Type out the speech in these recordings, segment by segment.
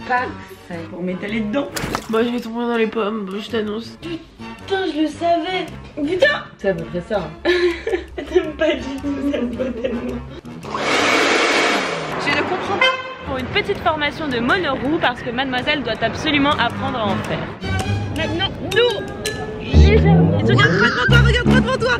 Parfait. Pour m'étaler dedans. Moi je vais tomber dans les pommes, je t'annonce. Putain, je le savais. Putain. C'est à peu près ça. T'aimes pas du tout, t'aimes pas tellement. Je ne comprends pas. Pour une petite formation de monoroue parce que mademoiselle doit absolument apprendre à en faire. Maintenant, nous. Regarde-moi devant toi.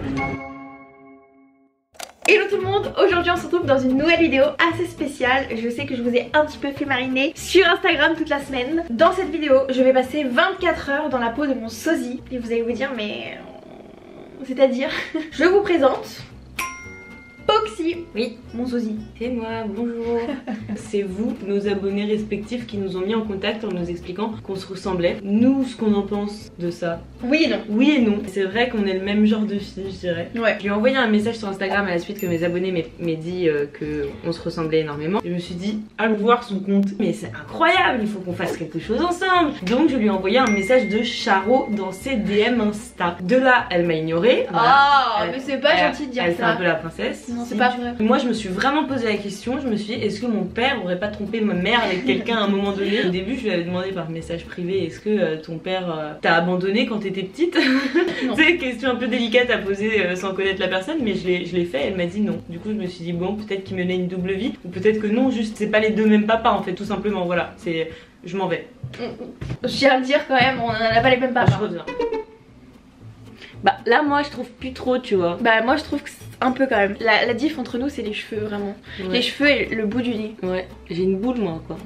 Hello tout le monde, aujourd'hui on se retrouve dans une nouvelle vidéo assez spéciale. Je sais que je vous ai un petit peu fait mariner sur Instagram toute la semaine. Dans cette vidéo, je vais passer 24 heures dans la peau de mon sosie. Et vous allez vous dire mais... c'est-à-dire je vous présente... Poxy. Oui, mon sosie. c'est moi, bonjour. C'est vous, nos abonnés respectifs, qui nous ont mis en contact en nous expliquant qu'on se ressemblait. Nous, ce qu'on en pense de ça. Oui et non. Oui et non. C'est vrai qu'on est le même genre de fille, je dirais. Ouais. Je lui ai envoyé un message sur Instagram à la suite que mes abonnés m'aient dit qu'on se ressemblait énormément. Je me suis dit, allons voir son compte. Mais c'est incroyable, il faut qu'on fasse quelque chose ensemble. Donc je lui ai envoyé un message de Charo dans ses DM Insta. De là, elle m'a ignorée. Ah, mais c'est pas gentil de dire elle fait ça. un peu la princesse. Non, c'est pas vrai. Moi, je me suis vraiment posé la question. Je me suis dit, est-ce que mon père aurait pas trompé ma mère avec quelqu'un à un moment donné? Au début, je lui avais demandé par message privé, est-ce que ton père t'a abandonné quand t'étais petite? C'est une question un peu délicate à poser sans connaître la personne, mais je l'ai fait. Elle m'a dit non. Du coup, je me suis dit, bon, peut-être qu'il menait une double vie, ou peut-être que non, juste c'est pas les deux mêmes papas en fait, tout simplement. Voilà, c'est. Je m'en vais. Je tiens à le dire quand même, on en a pas les mêmes papas. Je reviens. Bah là, moi, je trouve plus trop, tu vois. Bah, moi, je trouve que un peu quand même. La diff entre nous c'est les cheveux vraiment. Ouais. Les cheveux et le bout du nez. Ouais, j'ai une boule moi quoi.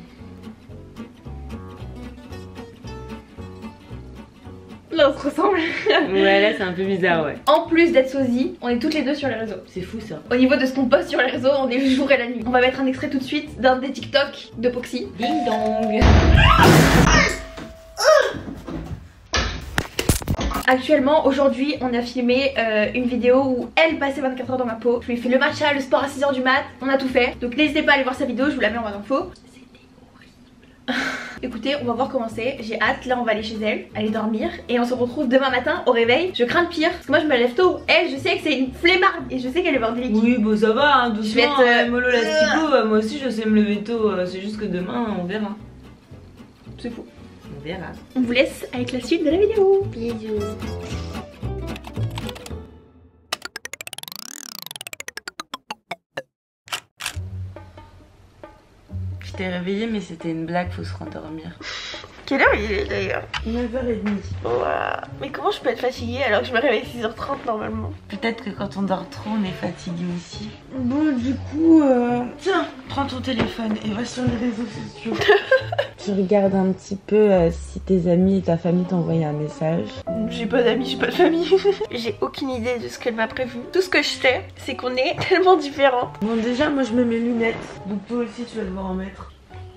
Là on se ressemble. Ouais là c'est un peu bizarre ouais. En plus d'être sosie, on est toutes les deux sur les réseaux. C'est fou ça. Au niveau de ce qu'on poste sur les réseaux, on est le jour et la nuit. On va mettre un extrait tout de suite d'un des TikTok de Poxy. Ding dong. Actuellement, aujourd'hui, on a filmé une vidéo où elle passait 24 heures dans ma peau. Je lui ai fait le matcha, le sport à 6 h du mat, on a tout fait. Donc n'hésitez pas à aller voir sa vidéo, je vous la mets en barre d'infos. C'était horrible. Écoutez, on va voir comment c'est. J'ai hâte, là on va aller chez elle, aller dormir. Et on se retrouve demain matin au réveil. Je crains le pire, parce que moi je me lève tôt. Elle, je sais que c'est une flemmarde et je sais qu'elle est bordélique. Oui, bon ça va, hein, doucement, je vais être mollo l'astico. Moi aussi je sais me lever tôt, c'est juste que demain on verra. C'est fou. On verra. On vous laisse avec la suite de la vidéo. Bisous. Je t'ai réveillée mais c'était une blague, faut se rendormir. Quelle heure il est d'ailleurs? 9h30. Wow. Mais comment je peux être fatiguée alors que je me réveille 6h30 normalement? Peut-être que quand on dort trop on est fatigué aussi. Bon du coup tiens, prends ton téléphone et va sur les réseaux sociaux. Tu regardes un petit peu si tes amis et ta famille t'ont envoyé un message. J'ai pas d'amis, j'ai pas de famille. J'ai aucune idée de ce qu'elle m'a prévu. Tout ce que je sais, c'est qu'on est tellement différents. Bon déjà moi je mets mes lunettes, donc toi aussi tu vas devoir en mettre.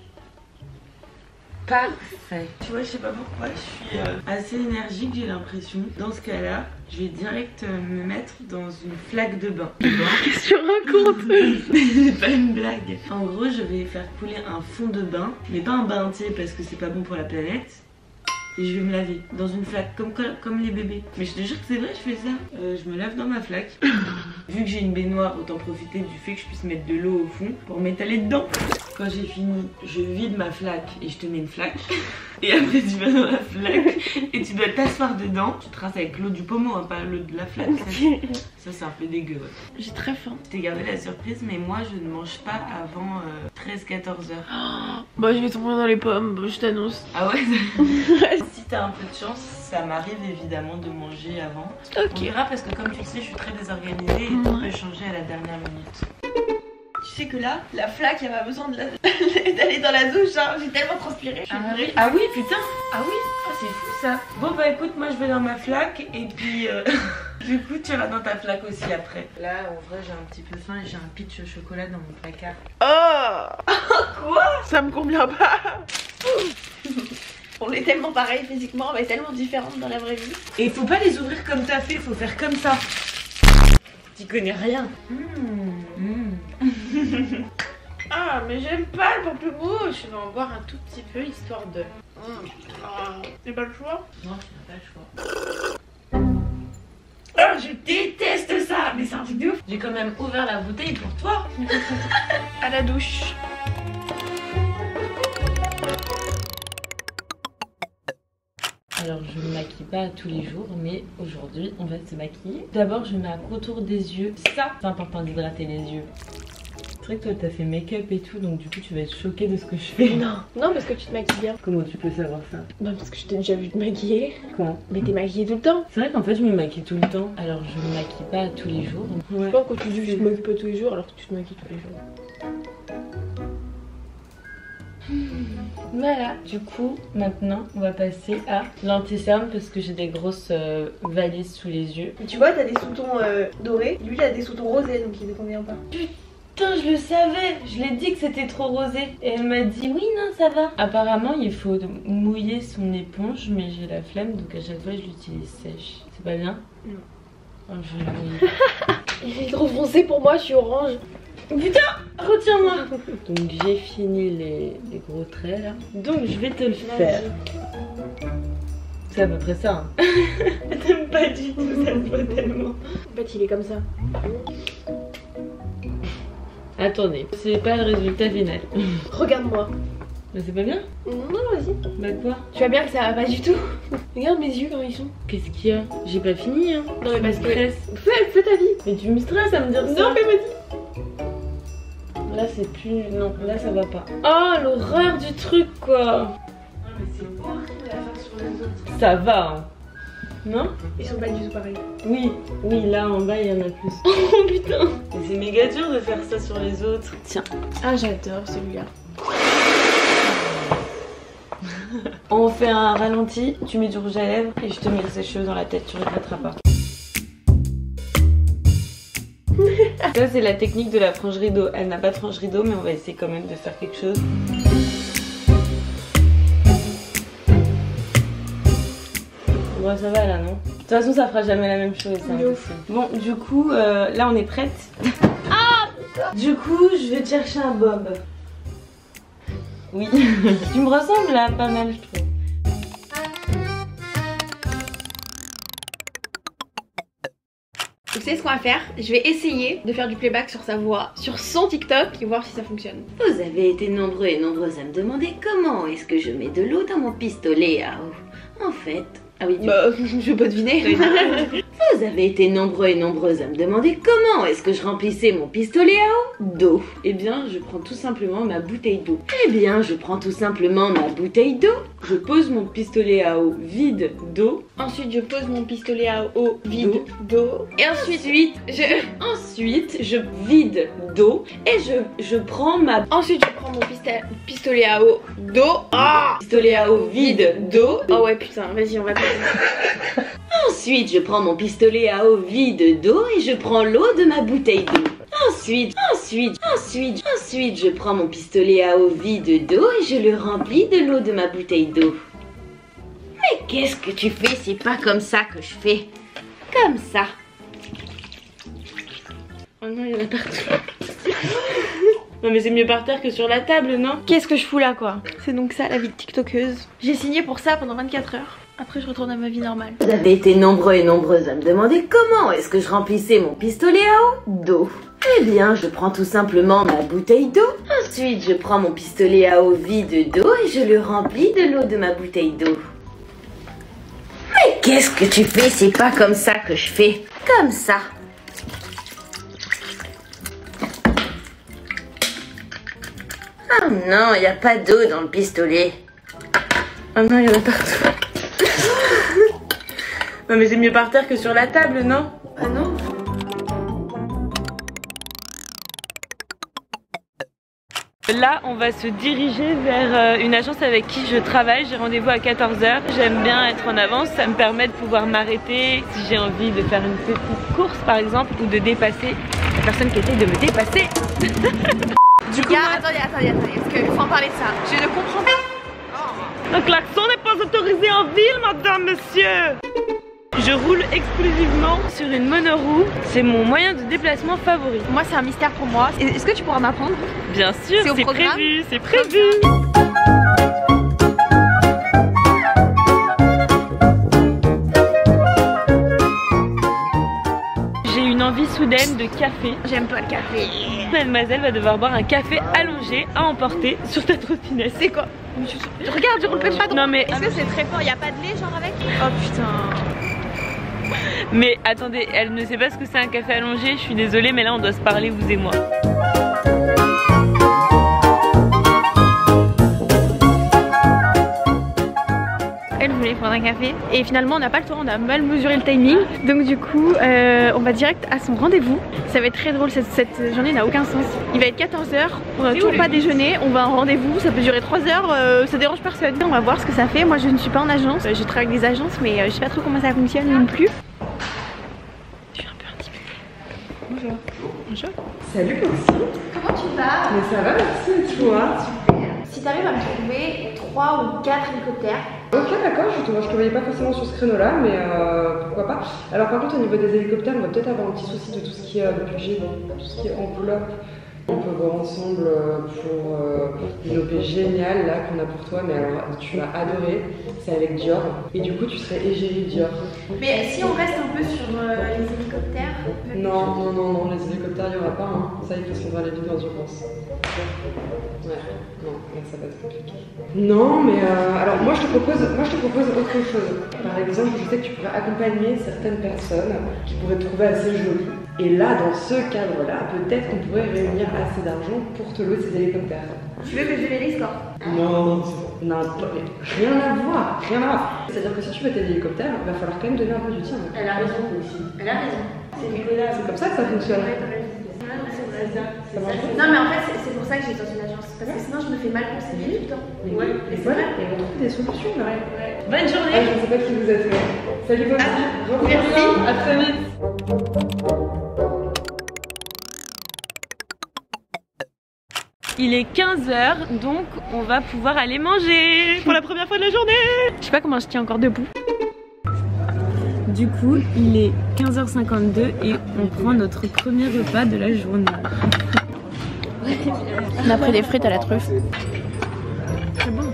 Parfait. Tu vois, je sais pas pourquoi, je suis assez énergique, j'ai l'impression. Dans ce cas-là, je vais direct me mettre dans une flaque de bain. Sur un compte. C'est pas une blague. En gros, je vais faire couler un fond de bain, mais pas un bain entier parce que c'est pas bon pour la planète. Et je vais me laver dans une flaque, comme les bébés. Mais je te jure que c'est vrai, je fais ça. Je me lave dans ma flaque. Vu que j'ai une baignoire, autant profiter du fait que je puisse mettre de l'eau au fond pour m'étaler dedans. Quand j'ai fini, je vide ma flaque et je te mets une flaque. Et après tu vas dans la flaque et tu dois t'asseoir dedans. Tu traces avec l'eau du pommeau, hein, pas l'eau de la flaque. Ça c'est un peu dégueu. Ouais. J'ai très faim. Je t'ai gardé la surprise, mais moi je ne mange pas avant 13-14 heures. Oh, bah je vais tomber dans les pommes, je t'annonce. Ah ouais. Si t'as un peu de chance, ça m'arrive évidemment de manger avant. Ok. On verra parce que comme tu le sais, je suis très désorganisée et tout peut changer à la dernière minute. Tu sais que là, la flaque, elle a besoin d'aller dans la douche, hein. J'ai tellement transpiré. Ah oui, putain. Ah oui, oh, c'est fou ça. Bon bah écoute, moi je vais dans ma flaque et puis du coup tu vas dans ta flaque aussi après. Là en vrai j'ai un petit peu faim et j'ai un pitch au chocolat dans mon placard. Oh. Quoi? Ça me convient pas. On est tellement pareil physiquement, mais tellement différentes dans la vraie vie. Et il faut pas les ouvrir comme t'as fait, il faut faire comme ça. Tu connais rien. Ah mais j'aime pas le pamplemousse. Je vais en boire un tout petit peu histoire de... C'est pas le choix? Non, tu n'as pas le choix. Oh, je déteste ça. Mais c'est un truc de ouf. J'ai quand même ouvert la bouteille pour toi. À la douche. Alors je me maquille pas tous les jours, mais aujourd'hui on va se maquiller. D'abord je mets un contour des yeux. Ça, c'est important d'hydrater les yeux. C'est vrai que toi t'as fait make-up et tout, donc du coup tu vas être choquée de ce que je fais. Non, parce que tu te maquilles bien. Comment tu peux savoir ça? Bah parce que je t'ai déjà vu te maquiller. Quand? Mais t'es maquillée tout le temps. C'est vrai qu'en fait je me maquille tout le temps. Alors je me maquille pas tous les jours. Ouais. Quand tu dis que tu te maquilles pas tous les jours alors que tu te maquilles tous les jours. Voilà, du coup maintenant on va passer à l'anti-cerne parce que j'ai des grosses valises sous les yeux. Tu vois, t'as des sous-tons dorés, lui il a des sous-tons rosés donc il ne convient pas. Putain, je le savais, je l'ai dit que c'était trop rosé. Et elle m'a dit oui, non, ça va. Apparemment, il faut mouiller son éponge, mais j'ai la flemme donc à chaque fois je l'utilise sèche. C'est pas bien? Non. Oh, je vais le mouiller. Il est trop foncé pour moi, je suis orange. Putain, retiens-moi. Donc j'ai fini les gros traits là. Donc je vais te le faire. C'est à peu près ça. Hein. T'aimes pas du tout, ça me voit tellement. En fait, il est comme ça. Attendez, c'est pas le résultat final. Regarde-moi. Mais c'est pas bien? Non, vas-y. Bah quoi? Tu vois bien que ça va pas du tout. Regarde mes yeux quand ils sont. Qu'est-ce qu'il y a? J'ai pas fini hein. Non mais parce que... Fais Fais ta vie. Mais tu me stresses à me dire ça. Non mais vas-y. Là c'est plus... Non, là ça va pas. Oh l'horreur du truc quoi. Non mais c'est horrible à faire sur les autres. Ça va hein. Non? Ils sont pas du tout pareils. Oui, oui là en bas il y en a plus. Oh putain. Mais c'est méga dur de faire ça sur les autres. Tiens. Ah j'adore celui-là. On fait un ralenti, tu mets du rouge à lèvres et je te mets les cheveux dans la tête, tu regretteras pas. Ça c'est la technique de la frange rideau. Elle n'a pas de frange rideau mais on va essayer quand même de faire quelque chose. Bon ça va là non? De toute façon ça fera jamais la même chose. Bon du coup là on est prête. Ah putain. Du coup je vais te chercher un bob. Oui. Tu me ressembles là pas mal je trouve. Vous savez ce qu'on va faire? Je vais essayer de faire du playback sur sa voix, sur son TikTok et voir si ça fonctionne. Vous avez été nombreux et nombreuses à me demander comment est-ce que je mets de l'eau dans mon pistolet à eau. En fait... Ah oui, bah, je vais pas deviner. Vous avez été nombreux et nombreuses à me demander comment est-ce que je remplissais mon pistolet à eau d'eau. Eh bien, je prends tout simplement ma bouteille d'eau. Eh bien, je prends tout simplement ma bouteille d'eau. Je pose mon pistolet à eau vide d'eau. Ensuite, je pose mon pistolet à eau vide d'eau. Et ensuite, je vide d'eau et je prends ma... Ensuite, je prends mon pistolet à eau d'eau. Ah, pistolet à eau vide d'eau. Oh ouais, putain, vas-y, on va... Ensuite, je prends mon pistolet à eau vide d'eau et je prends l'eau de ma bouteille d'eau. Ensuite, je prends mon pistolet à eau vide d'eau et je le remplis de l'eau de ma bouteille d'eau. Mais qu'est-ce que tu fais? C'est pas comme ça que je fais. Comme ça. Oh non, il y en a partout. Non mais c'est mieux par terre que sur la table, non? Qu'est-ce que je fous là quoi? C'est donc ça la vie de tiktokeuse. J'ai signé pour ça pendant 24 heures. Après je retourne à ma vie normale. Vous avez été nombreux et nombreuses à me demander comment est-ce que je remplissais mon pistolet à eau d'eau. Eh bien, je prends tout simplement ma bouteille d'eau. Ensuite, je prends mon pistolet à eau vide d'eau et je le remplis de l'eau de ma bouteille d'eau. Mais qu'est-ce que tu fais? C'est pas comme ça que je fais. Comme ça. Oh non, il n'y a pas d'eau dans le pistolet. Oh non, il y en a partout. Non mais c'est mieux par terre que sur la table, non? Ah non? Là, on va se diriger vers une agence avec qui je travaille. J'ai rendez-vous à 14 h. J'aime bien être en avance. Ça me permet de pouvoir m'arrêter si j'ai envie de faire une petite course, par exemple, ou de dépasser la personne qui essaye de me dépasser. Du coup, attendez, parce qu'il faut en parler de ça. Je ne comprends pas. Un klaxon n'est pas autorisé en ville, madame, monsieur. Je roule exclusivement sur une monoroue. C'est mon moyen de déplacement favori. Moi, c'est un mystère pour moi. Est-ce que tu pourras m'apprendre? Bien sûr, c'est prévu, c'est prévu. J'ai une envie soudaine soudaine de café. J'aime pas le café. Mademoiselle va devoir boire un café allongé à emporter sur ta trottinette. C'est quoi? Regarde, je roule pas droit. Non mais est-ce que c'est très fort? Y a pas de lait genre avec? Oh putain. Mais attendez, elle ne sait pas ce que c'est un café allongé. Je suis désolée, mais là on doit se parler vous et moi. Elle voulait prendre un café et finalement on n'a pas le temps, on a mal mesuré le timing. Donc du coup on va direct à son rendez-vous. Ça va être très drôle, cette journée n'a aucun sens. Il va être 14 h, on n'a toujours pas déjeuné, on va à un rendez-vous, ça peut durer 3 heures, ça dérange personne. On va voir ce que ça fait. Moi je ne suis pas en agence, je travaille avec des agences mais je sais pas trop comment ça fonctionne non plus. Je suis un peu intimidée. Bonjour. Bonjour. Salut Coxy. Comment tu vas? Mais ça va, merci, et toi? Super. Si t'arrives à me trouver 3 ou 4 hélicoptères. Ok, d'accord, je te voyais pas forcément sur ce créneau-là, mais pourquoi pas. Alors par contre, au niveau des hélicoptères, on va peut-être avoir un petit souci de tout ce qui est budget, tout ce qui est enveloppe. On peut voir ensemble pour une OP géniale là qu'on a pour toi, mais alors tu vas adorer, c'est avec Dior. Et du coup, tu serais égérie Dior. Mais si on reste un peu sur les hélicoptères. Non, les hélicoptères, il n'y aura pas, hein. Ça, il faut se faire les vidéos, je pense. Ouais, non, là, ça va être compliqué. Non, mais alors moi je te propose autre chose. Par exemple, je sais que tu pourrais accompagner certaines personnes qui pourraient te trouver assez jolies. Et là, dans ce cadre-là, peut-être qu'on pourrait réunir assez d'argent pour te louer ces hélicoptères. Tu veux que je les l'escorte? Non, rien à voir, rien à voir. C'est-à-dire que si tu veux tes hélicoptères, il va falloir quand même donner un peu du tien. Elle a raison aussi. Elle a raison. C'est comme ça que ça fonctionne. Non mais en fait c'est pour ça que j'ai dans une agence. Parce que sinon je me fais mal conseiller tout le temps. Ouais, et voilà, et on trouve des solutions là. Ouais. Bonne journée. Je ne sais pas qui vous êtes. Salut Coxy. Merci. À très vite. Il est 15 h, donc on va pouvoir aller manger pour la première fois de la journée. Je sais pas comment je tiens encore debout. Du coup, il est 15h52 et on prend notre premier repas de la journée. On a pris des frites à la truffe. C'est bon.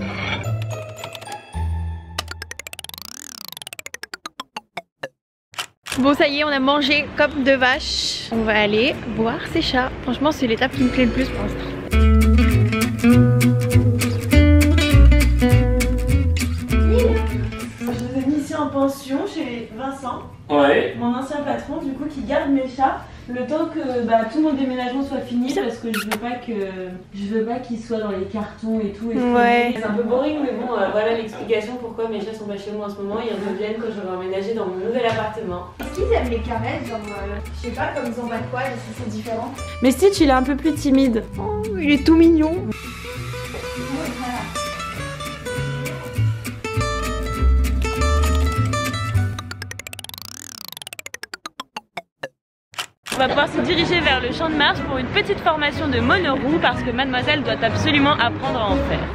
Bon ça y est, on a mangé comme deux vaches. On va aller voir ces chats. Franchement c'est l'étape qui me plaît le plus pour l'instant. Je les ai mis ici en pension chez Vincent, mon ancien patron, du coup qui garde mes chats le temps que tout mon déménagement soit fini, parce que je veux pas qu'ils soient dans les cartons et tout. Ouais. C'est un peu boring, mais bon, voilà l'explication pourquoi mes chats sont pas chez moi en ce moment. Ils reviennent quand je vais emménager dans mon nouvel appartement. Est-ce qu'ils aiment les caresses, genre je sais pas, comme ils en battent quoi, si c'est différent? Mais Stitch il est un peu plus timide. Oh, il est tout mignon. On va pouvoir se diriger vers le champ de Mars pour une petite formation de monoroue parce que mademoiselle doit absolument apprendre à en faire.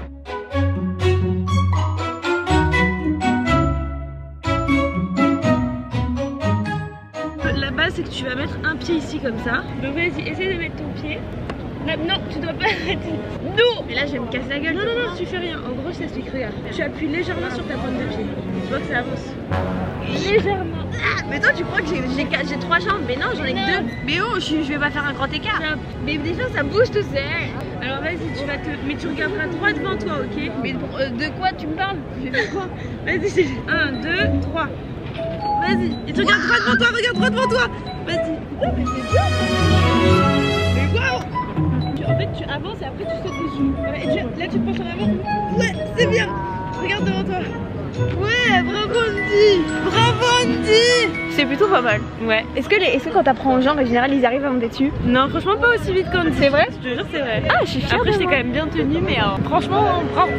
La base c'est que tu vas mettre un pied ici comme ça. Donc vas-y, essaye de mettre ton pied. Là, non, tu dois pas arrêter. Non! Mais là je vais me casser la gueule. Non, tu fais rien. En gros, je t'explique, regarde. Tu appuies légèrement sur ta pointe de pied. Tu vois que ça avance. Légèrement. Ah, mais toi tu crois que j'ai 3 jambes? Mais non, j'en ai que 2. Mais oh, je vais pas faire un grand écart. Mais déjà ça bouge tout seul. Alors vas-y, mais tu regarderas droit devant toi, ok? Mais de quoi tu me parles? Je vais faire quoi? Vas-y, c'est 1, 2, 3. Vas-y, et tu regardes droit devant toi, regarde droit devant toi. Vas-y. Oh, mais c'est bien. Mais wow! En fait, tu avances et après tu sautes dessus. Et là, tu te penches en avant. Ouais, c'est bien. Regarde devant toi. Ouais, bravo Andy. Bravo Andy. C'est plutôt pas mal. Ouais. Est-ce que quand t'apprends aux gens, en général, ils arrivent à monter dessus? Non, franchement, pas aussi vite qu'Andy. C'est vrai? Je te jure, c'est vrai. Ah, je suis fière. Après, j'étais quand même bien tenue, mais franchement, bravo.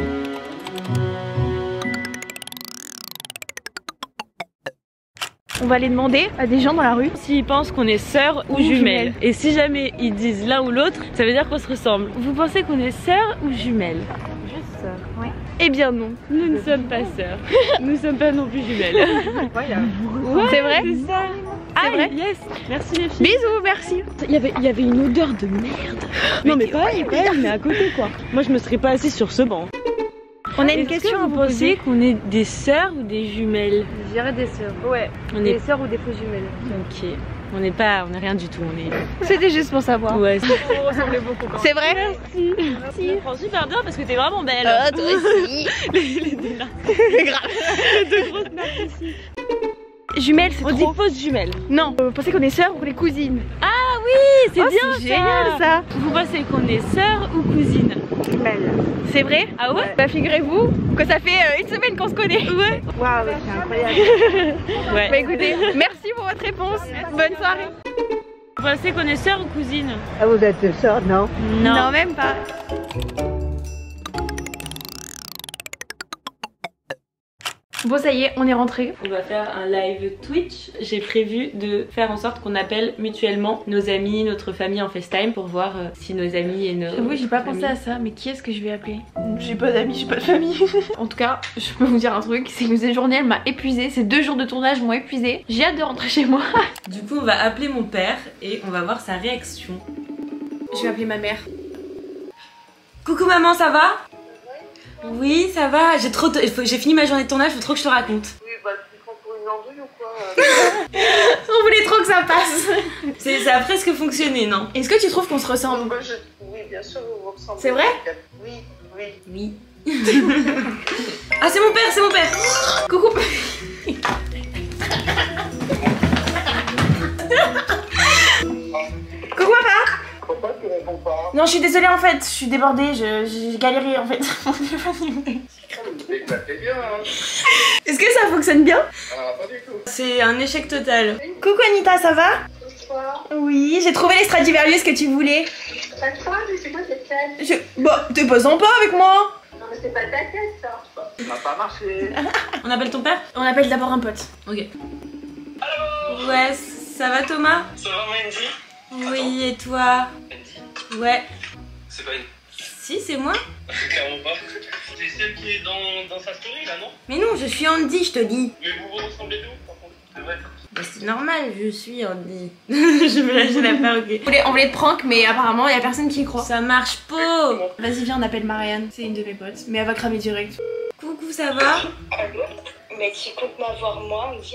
On va aller demander à des gens dans la rue s'ils pensent qu'on est sœurs ou jumelles. Et si jamais ils disent l'un ou l'autre, ça veut dire qu'on se ressemble. Vous pensez qu'on est sœurs ou jumelles? Juste sœurs, ouais. Eh bien non. Nous ne sommes pas sœurs. Nous ne sommes pas non plus jumelles. Ouais, c'est vrai? C'est ça. C'est vrai? Yes. Merci les filles. Bisous, merci. Il y avait une odeur de merde. Non mais pas elle, mais à côté quoi. Moi je me serais pas assise sur ce banc. On a une question à vous poser. Pensez qu'on est des sœurs ou des jumelles? Je dirais des sœurs. Ouais. Des sœurs ou des fausses jumelles. Ok. On est rien du tout, on est... C'était juste pour savoir. Ouais. On ressemblait beaucoup quand même. C'est vrai? Merci. Merci. Ça prend super bien parce que t'es vraiment belle. Toi aussi. Les deux là. Grave. Les deux grosses nappes ici. Jumelles, c'est On dit trop... fausses jumelles. Non, vous pensez qu'on est sœurs ou qu'on est cousines? Ah oui, c'est Oh, bien c'est génial ça. Vous pensez qu'on est sœurs ou cousines? Jumelles. C'est vrai? Ah ouais? Bah figurez-vous que ça fait une semaine qu'on se connaît. Ouais. Waouh, c'est incroyable. Ouais. Bah écoutez, merci pour votre réponse. Bonne soirée. Vous pensez qu'on est sœurs ou cousines? Ah, vous êtes sœurs, non? Non, même pas. Bon ça y est, on est rentré. On va faire un live Twitch. J'ai prévu de faire en sorte qu'on appelle mutuellement nos amis, notre famille en FaceTime pour voir si nos amis et nos... Oui, j'ai pas pensé à ça, mais qui est-ce que je vais appeler? J'ai pas d'amis, j'ai pas de famille. En tout cas, je peux vous dire un truc, c'est que cette journée elle m'a épuisée. Ces 2 jours de tournage m'ont épuisée. J'ai hâte de rentrer chez moi. Du coup, on va appeler mon père et on va voir sa réaction. Je vais appeler ma mère. Coucou maman, ça va? Oui, ça va. J'ai fini ma journée de tournage, faut trop que je te raconte. Oui, bah tu prends pour une andouille ou quoi? On voulait trop que ça passe. Ça a presque fonctionné, non? Est-ce que tu trouves qu'on se ressemble? Oui, bien sûr, vous vous ressemblez. C'est vrai? Oui, oui. Oui. Ah, c'est mon père, c'est mon père. Coucou. Coucou papa. Pourquoi tu réponds pas? Non, je suis désolée en fait, je suis débordée, j'ai galéré en fait. T'es bien, hein? Est-ce que ça fonctionne bien? Ah, pas du tout. C'est un échec total. Coucou Anita, ça va? Bonsoir. Oui, j'ai trouvé les Stradivarius que tu voulais. Pas de quoi, mais c'est quoi cette tête? Bah, t'es pas sympa avec moi. Non, mais c'est pas ta tête, ça. Ça n'a pas marché. On appelle ton père? On appelle d'abord un pote. Ok. Allô? Ouais, ça va Thomas? Ça va Mandy? Oui, et toi? Mandy? Ouais. C'est pas une... Si, c'est moi. Clairement pas. C'est celle qui est dans sa story là, non? Mais non, je suis Andy, je te dis. Mais vous vous ressemblez d'où par contre? C'est vrai. Bah, c'est normal, je suis Andy. Je me lâche la part, ok. On voulait te prank, mais apparemment y a personne qui y croit. Ça marche pas. Vas-y, viens, on appelle Marianne. C'est une de mes potes, mais elle va cramer direct. Coucou, ça va? Allô? Mais qui compte m'avoir moi, Andy?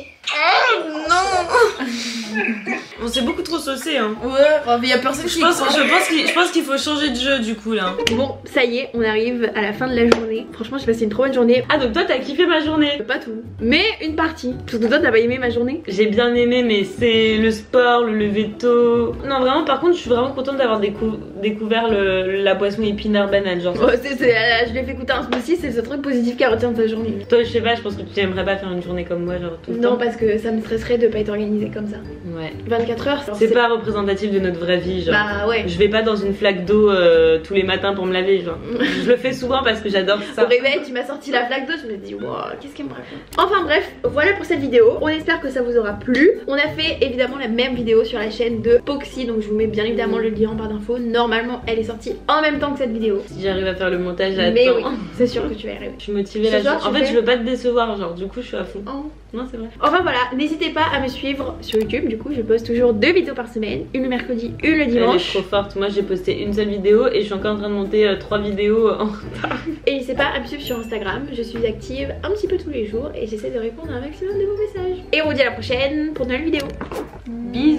Non. Bon, c'est beaucoup trop saucé, hein. Ouais, mais y a personne qui y croit. Je pense qu'il faut changer de jeu, du coup, là. Bon, ça y est, on arrive à la fin de la journée. Franchement, j'ai passé une trop bonne journée. Ah, donc toi, t'as kiffé ma journée? Pas tout, mais une partie. Surtout toi, t'as pas aimé ma journée? J'ai bien aimé, mais c'est le sport, le lever tôt. Non, vraiment, par contre, je suis vraiment contente d'avoir découvert la boisson épinard banane. Genre, Oh, je lui ai fait écouter un smoothie, c'est ce truc positif qui retient de ta journée. toi, je sais pas, je pense que tu aimerais pas faire une journée comme moi, genre tout le temps. Non, parce que ça me stresserait de pas être organisée comme ça. Ouais. 24 heures, C'est pas représentatif de notre vraie vie, genre. Bah ouais. Je vais pas dans une flaque d'eau tous les matins pour me laver, genre. Je le fais souvent parce que j'adore ça. Au réveil, tu m'as sorti la flaque d'eau, je me dis, wow, qu'est-ce qu'elle me raconte? Enfin bref, voilà pour cette vidéo. On espère que ça vous aura plu. On a fait évidemment la même vidéo sur la chaîne de Poxy, donc je vous mets bien évidemment le lien en barre d'infos. Normalement, elle est sortie en même temps que cette vidéo. Si j'arrive à faire le montage à Mais temps. oui, c'est sûr que tu vas y arriver. Je suis motivée Ce là. soir, En tu fait, fais- je veux pas te décevoir, genre. Du coup, je suis à fond. Oh. Non, c'est vrai. Enfin voilà, n'hésitez pas à me suivre sur YouTube. Du coup, je poste toujours 2 vidéos par semaine, une le mercredi, une le Elle est dimanche. trop forte. Moi, j'ai posté une seule vidéo et je suis encore en train de monter 3 vidéos en retard. Et n'hésitez pas à me suivre sur Instagram. Je suis active un petit peu tous les jours et j'essaie de répondre à un maximum de vos messages. Et on vous dit à la prochaine pour de nouvelles vidéos. Bisous.